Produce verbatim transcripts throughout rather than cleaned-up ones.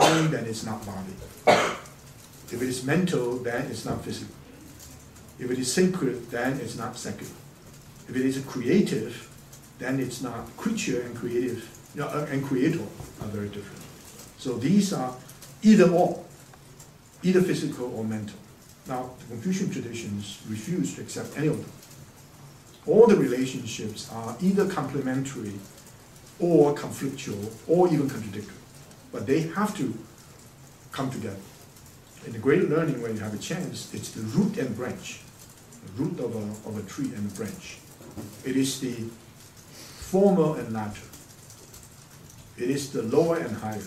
mental, then it's not body. If it is mental, then it's not physical. If it is sacred, then it's not secular. If it is creative, then it's not creature and creative, you know, and creator are very different. So these are either or, either physical or mental. Now, the Confucian traditions refuse to accept any of them. All the relationships are either complementary or conflictual or even contradictory. But they have to come together. In the great learning, when you have a chance, it's the root and branch, the root of a, of a tree and a branch. It is the former and latter. It is the lower and higher.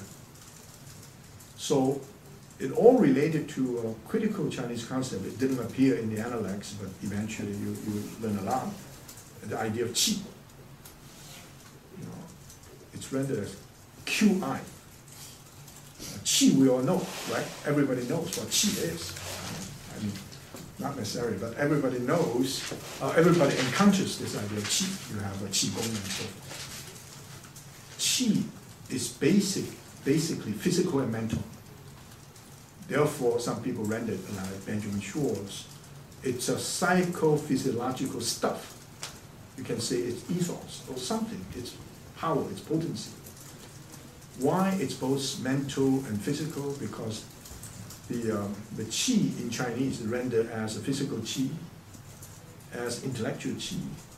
So it all related to a critical Chinese concept. It didn't appear in the Analects, but eventually you, you learn a lot. The idea of qi. You know, it's rendered as Q I. Qi we all know, right? Everybody knows what qi is. I mean, not necessarily, but everybody knows, uh, everybody encounters this idea of qi. You have a qi gong and so forth. Qi is basic, basically physical and mental. Therefore, some people render it like Benjamin Schwartz. It's a psychophysiological stuff. You can say it's ethos or something. It's power, it's potency. Why it's both mental and physical? Because the, um, the qi in Chinese is rendered as a physical qi, as intellectual qi,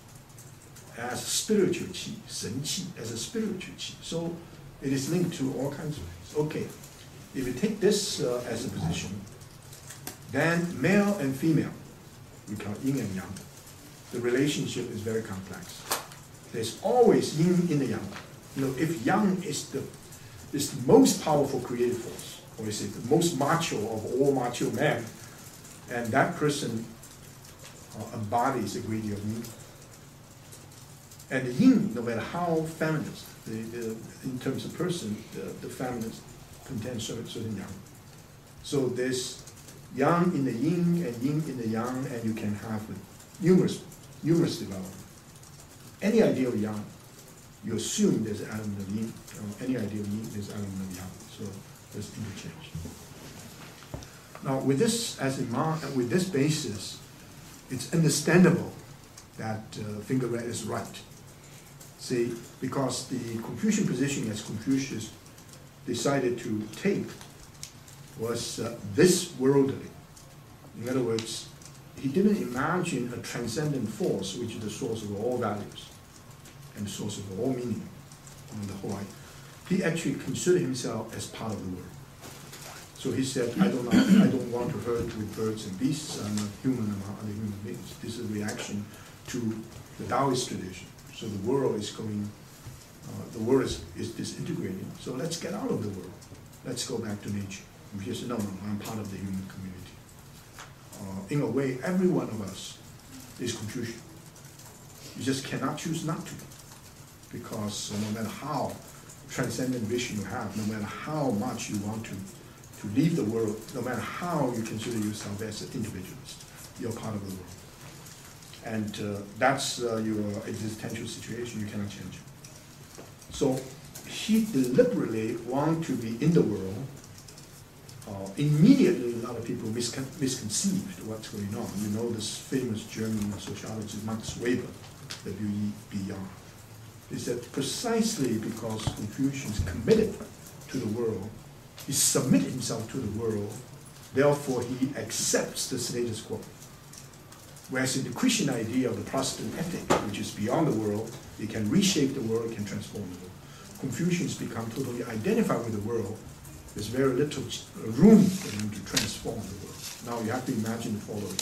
as spiritual qi, shen qi, as a spiritual qi. So it is linked to all kinds of things. Okay, if you take this uh, as a position, then male and female, we call yin and yang. The relationship is very complex. There's always yin in the yang. You know, if yang is the is the most powerful creative force, or is it the most macho of all macho men, and that person uh, embodies the greedy of yin. And the yin, no matter how feminist, the, the, in terms of person, the, the feminist contains certain, certain yang. So there's yang in the yin and yin in the yang, and you can have numerous, numerous development. Any idea of yang, you assume there's an element of yin. Or any idea of yin, there's an element of yang. So there's interchange. Now, with this as a mark, with this basis, it's understandable that uh, Finger Red is right. See, because the Confucian position, as Confucius decided to take, was uh, this worldly. In other words, he didn't imagine a transcendent force which is the source of all values and the source of all meaning on the whole life. He actually considered himself as part of the world. So he said, I don't, I don't want to herd with birds and beasts. I'm a human among other human beings. This is a reaction to the Taoist tradition. So the world is going, uh, the world is, is disintegrating. So let's get out of the world. Let's go back to nature. And he said, no, no, I'm part of the human community. Uh, in a way, every one of us is Confucian. You just cannot choose not to. Because uh, no matter how transcendent vision you have, no matter how much you want to, to leave the world, no matter how you consider yourself as an individualist, you're part of the world. And uh, that's uh, your existential situation, you cannot change it. So he deliberately wants to be in the world. Uh, immediately, a lot of people miscon misconceived what's going on. You know this famous German sociologist, Max Weber, W E B R. He said precisely because Confucius is committed to the world, he submits himself to the world, therefore he accepts the status quo. Whereas in the Christian idea of the Protestant ethic, which is beyond the world, it can reshape the world, it can transform the world. Confucians become totally identified with the world. There's very little room for him to transform the world. Now you have to imagine the following.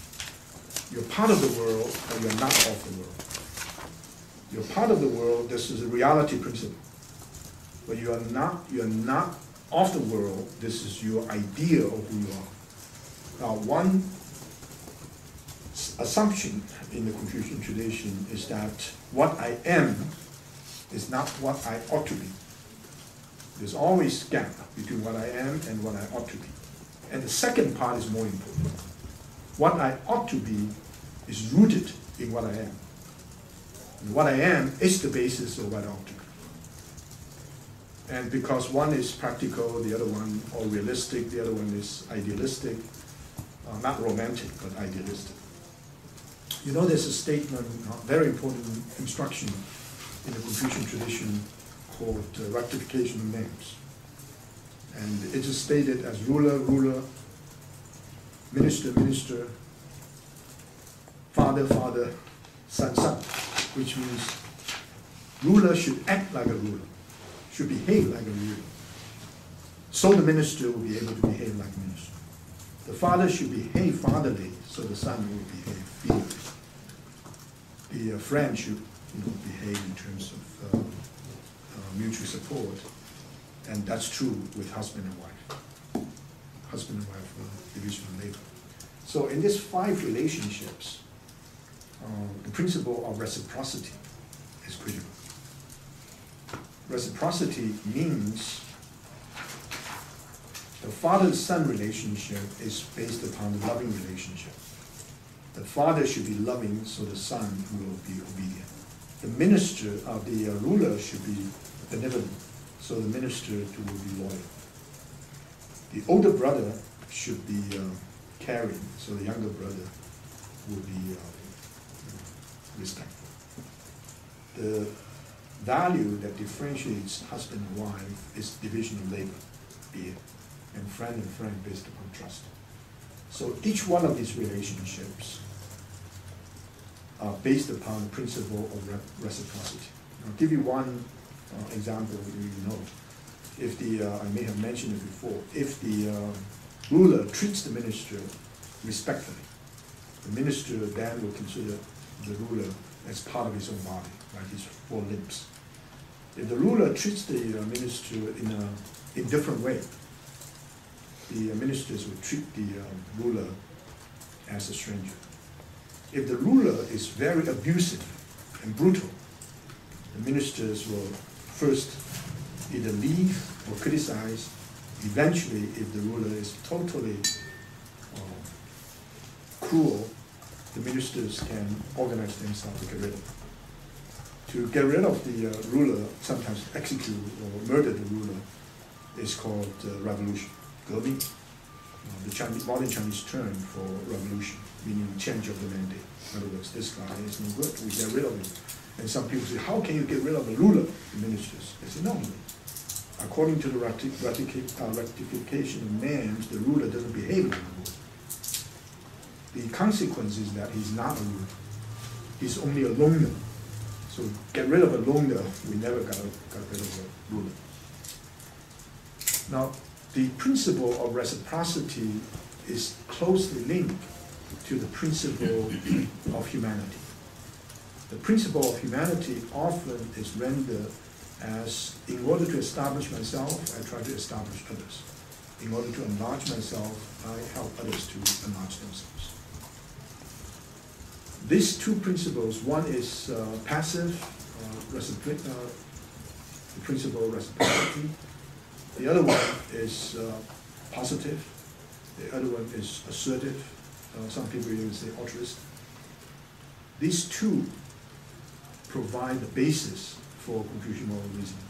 You're part of the world, or you're not of the world. You're part of the world, this is a reality principle. But you are not, you are not of the world, this is your idea of who you are. Now one assumption in the Confucian tradition is that what I am is not what I ought to be. There's always a gap between what I am and what I ought to be. And the second part is more important. What I ought to be is rooted in what I am. And what I am is the basis of what I ought to be. And because one is practical, the other one or realistic, the other one is idealistic, uh, not romantic, but idealistic. You know, there's a statement, uh, very important instruction in the Confucian tradition called uh, rectification of names. And it is stated as ruler, ruler, minister, minister, father, father, son, son, which means ruler should act like a ruler, should behave like a ruler. So the minister will be able to behave like a minister. The father should behave fatherly, so the son will behave filially. The uh, friend should, you know, behave in terms of uh, uh, mutual support, and that's true with husband and wife. Husband and wife uh, division of labor. So in these five relationships, uh, the principle of reciprocity is critical. Reciprocity means the father-son relationship is based upon the loving relationship. The father should be loving, so the son will be obedient. The minister of the uh, ruler should be benevolent, so the minister too will be loyal. The older brother should be uh, caring, so the younger brother will be uh, respectful. The value that differentiates husband and wife is division of labor, be it, and friend and friend based upon trust. So each one of these relationships are based upon the principle of re reciprocity. I'll give you one uh, example you know. If the, uh, I may have mentioned it before, if the uh, ruler treats the minister respectfully, the minister then will consider the ruler as part of his own body, like his four limbs. If the ruler treats the uh, minister in a indifferent way, the uh, ministers will treat the uh, ruler as a stranger. If the ruler is very abusive and brutal, the ministers will first either leave or criticize. Eventually, if the ruler is totally uh, cruel, the ministers can organize themselves to get rid of him. To get rid of the uh, ruler, sometimes execute or murder the ruler, is called uh, revolution, 革命. Uh, the Chinese, modern Chinese term for revolution, meaning change of the mandate. In other words, this guy is no good, we get rid of him. And some people say, how can you get rid of the ruler, the ministers? They say, no, no. According to the recti recti uh, rectification of names, the ruler doesn't behave like a ruler. The consequence is that he's not a ruler. He's only a loner. So get rid of a loner, we never got, got rid of a ruler. Now, the principle of reciprocity is closely linked to the principle of humanity. The principle of humanity often is rendered as, in order to establish myself, I try to establish others. In order to enlarge myself, I help others to enlarge themselves. These two principles, one is uh, passive, uh, recipro uh, the principle of reciprocity. The other one is uh, positive. The other one is assertive. Uh, some people even say altruistic. These two provide the basis for Confucian moral reasoning.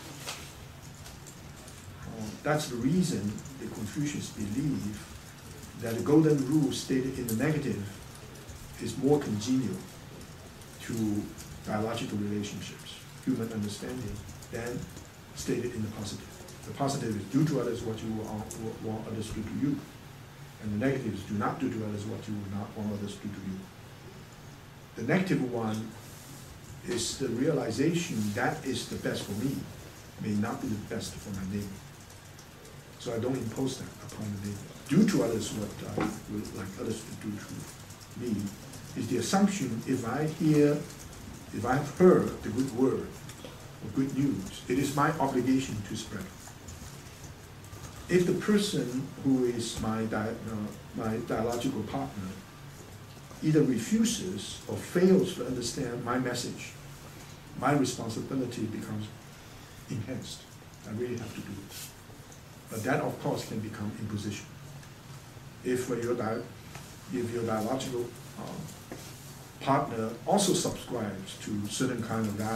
Uh, that's the reason the Confucians believe that the golden rule stated in the negative is more congenial to biological relationships, human understanding, than stated in the positive. The positive is do to others what you want others to do to you. And the negative is do not do to others what you would not want others to do to you. The negative one is the realization that is the best for me, may not be the best for my neighbor. So I don't impose that upon the neighbor. Do to others what I would like others to do to me is the assumption if I hear, if I have heard the good word or good news, it is my obligation to spread it. If the person who is my, di uh, my dialogical partner either refuses or fails to understand my message, my responsibility becomes enhanced. I really have to do it. But that, of course, can become imposition. If uh, your, di if your biological um, partner also subscribes to certain kind of values,